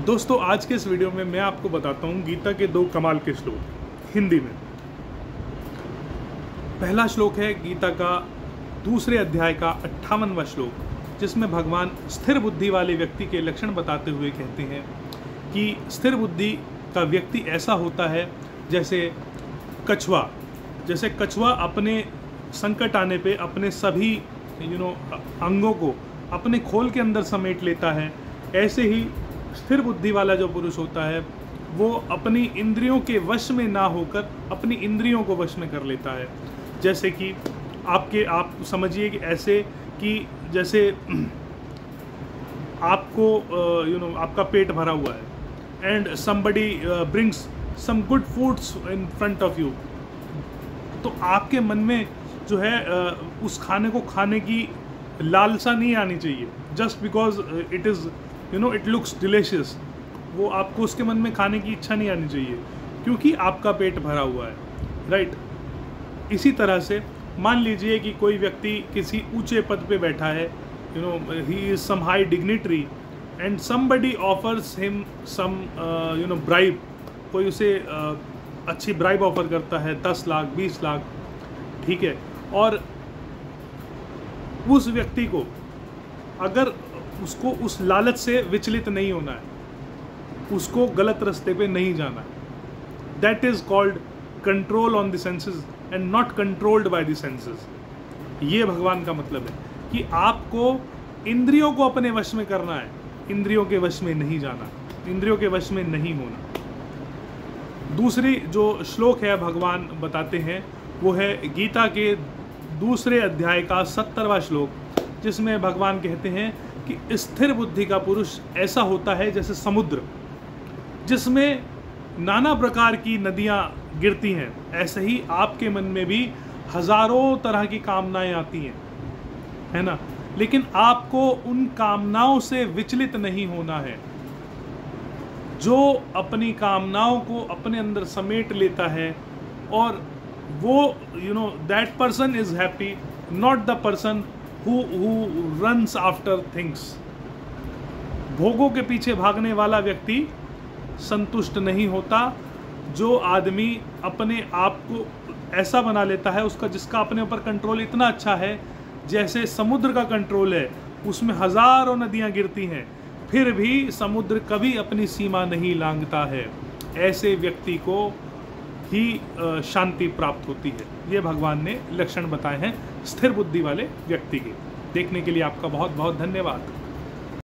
दोस्तों आज के इस वीडियो में मैं आपको बताता हूँ गीता के 2 कमाल के श्लोक हिंदी में। पहला श्लोक है गीता का 2 अध्याय का 58वां श्लोक, जिसमें भगवान स्थिर बुद्धि वाले व्यक्ति के लक्षण बताते हुए कहते हैं कि स्थिर बुद्धि का व्यक्ति ऐसा होता है जैसे कछुआ अपने संकट आने पे अपने सभी अंगों को अपने खोल के अंदर समेट लेता है। ऐसे ही स्थिर बुद्धि वाला जो पुरुष होता है वो अपनी इंद्रियों के वश में ना होकर अपनी इंद्रियों को वश में कर लेता है। जैसे कि आप समझिए कि ऐसे कि जैसे आपको आपका पेट भरा हुआ है and somebody brings some good foods in front of you, तो आपके मन में जो है उस खाने को खाने की लालसा नहीं आनी चाहिए just because it is it looks delicious. वो आपको उसके मन में खाने की इच्छा नहीं आनी चाहिए क्योंकि आपका पेट भरा हुआ है, राइट। इसी तरह से मान लीजिए कि कोई व्यक्ति किसी ऊंचे पद पे बैठा है, he is some high dignitary and somebody offers him some bribe, कोई उसे अच्छी ब्राइब ऑफर करता है 10 लाख 20 लाख, ठीक है। और उस व्यक्ति को अगर उसको उस लालच से विचलित नहीं होना है, उसको गलत रास्ते पे नहीं जाना है, that is called control on the senses and not controlled by the senses. ये भगवान का मतलब है कि आपको इंद्रियों को अपने वश में करना है, इंद्रियों के वश में नहीं जाना, इंद्रियों के वश में नहीं होना। दूसरी जो श्लोक है भगवान बताते हैं वो है गीता के 2 अध्याय का 70वां श्लोक, जिसमें भगवान कहते हैं कि स्थिर बुद्धि का पुरुष ऐसा होता है जैसे समुद्र जिसमें नाना प्रकार की नदियां गिरती हैं। ऐसे ही आपके मन में भी हजारों तरह की कामनाएं आती हैं, है ना, लेकिन आपको उन कामनाओं से विचलित नहीं होना है। जो अपनी कामनाओं को अपने अंदर समेट लेता है और वो that person is happy, not the person who runs after things। भोगों के पीछे भागने वाला व्यक्ति संतुष्ट नहीं होता। जो आदमी अपने आप को ऐसा बना लेता है उसका जिसका अपने ऊपर कंट्रोल इतना अच्छा है जैसे समुद्र का कंट्रोल है, उसमें हजारों नदियां गिरती हैं फिर भी समुद्र कभी अपनी सीमा नहीं लांघता है, ऐसे व्यक्ति को ही शांति प्राप्त होती है। ये भगवान ने लक्षण बताए हैं स्थिर बुद्धि वाले व्यक्ति के। देखने के लिए आपका बहुत बहुत धन्यवाद।